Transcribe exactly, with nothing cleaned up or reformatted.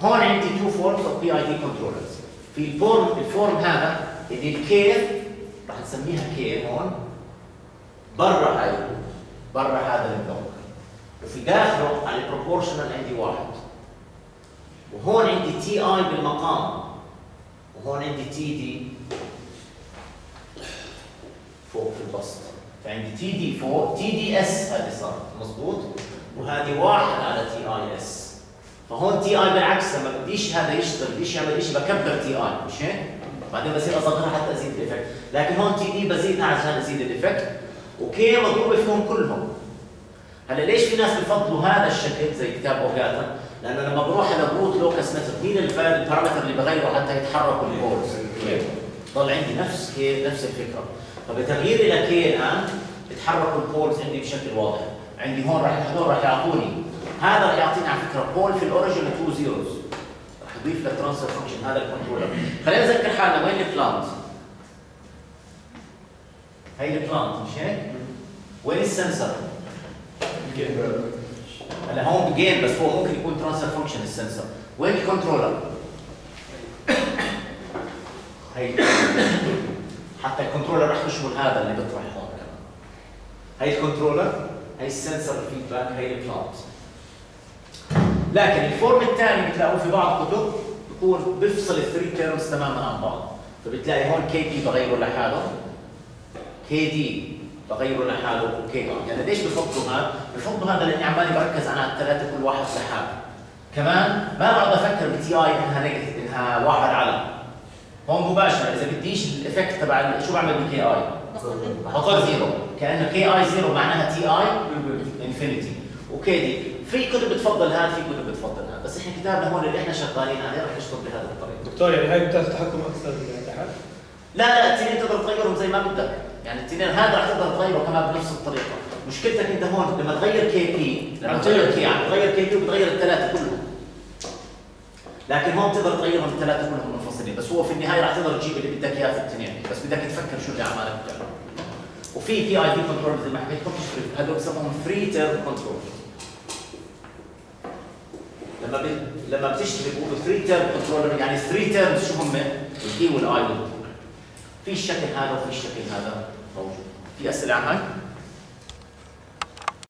هون عندي تو فورمز اوف بي اي دي كنترولرز. في الفورم الفورم هذا اللي الكي راح نسميها كي هون برا هاي برا هذا البلوك، وفي داخله على البروبورشنال عندي واحد، وهون عندي تي اي بالمقام، وهون عندي تي دي فوق في البسط، فعندي تي دي فوق تي دي اس هذه صارت مضبوط، وهذه واحد على تي اي اس. فهون تي اي بالعكس لما بديش هذا يشتغل بديش يعمل شيء بكبر تي اي، مش هيك؟ بعدين بصير اصغرها حتى ازيد الايفكت، لكن هون تي دي بزيدها عشان ازيد الايفكت، وكي مضروبه فيهم كلهم. هلا ليش في ناس بفضلوا هذا الشكل زي كتاب اوغاتا؟ لانه لما بروح على روت لوكس ميثود مين البارامتر اللي بغيره حتى يتحركوا البولز؟ ضل عندي نفس كي نفس الفكره، فبتغيير الى كي الان يتحركوا البولز عندي بشكل واضح. عندي هون راح هذول راح يعطوني، هذا راح يعطيني على فكره بول في الاوريجن تو زيروز، راح يضيف للترانسفير فانكشن هذا الكنترولر. خلينا نذكر حالنا وين البلانت؟ هي البلانت مش هيك؟ وين السنسر؟ هلا هون بجيم بس هو ممكن يكون ترانسفير فانكشن السنسر. وين الكنترولر؟ هي حتى الكنترولر راح يشمل هذا اللي بيطرح هون كمان. هي الكنترولر، هي السنسر الفيدباك، هي البلانت. لكن الفورم الثاني بتلاقوه في بعض الكتب بيكون بيفصل الثري تيرمز تماما عن بعض، فبتلاقي هون كي بي بغيره لحاله، كي دي بغيره لحاله، وكي اي. يعني ليش بفضلوا هذا؟ بفضلوا هذا لاني عمالي بركز على الثلاثه كل واحد لحاله. كمان ما بقعد افكر بتي اي انها نيجاتيف انها واحد على. هون مباشره اذا بديش الايفكت تبع شو بعمل بكي اي؟ بحطها زيرو، كانه كي اي زيرو معناها تي اي انفينيتي، وكي دي. في كتب بتفضل هذا، في كتب بتفضل هذا، بس احنا كتابنا هون اللي احنا شغالين عليه رح نشتغل بهذه الطريقه. دكتور يعني هاي بتاخذ تحكم اكثر تحت؟ لا لا التنين تقدر تغيرهم زي ما بدك، يعني التنين هذا رح تقدر تغيره كمان بنفس الطريقه، مشكلتك انت هون لما تغير كي بي، لما تغير كي عم تغير كي بي وبتغير الثلاثه كلهم. لكن هون بتقدر تغيرهم الثلاثه كلهم منفصلين، بس هو في النهايه رح تقدر تجيب اللي بدك اياه في التنين، بس بدك تفكر شو اللي عمالك بتعمله. وفي بي اي دي كنترول مثل ما حكيت لكم هذول بسموهم فري تيرم كنترول. لما ب... لما بتشتغل بيقولوا ثري تيرم كنترولر، يعني ثري تيرمز شو هم؟ الكي والاي والبي. في الشكل هذا وفي الشكل هذا موجود. في اسئله عن هاي؟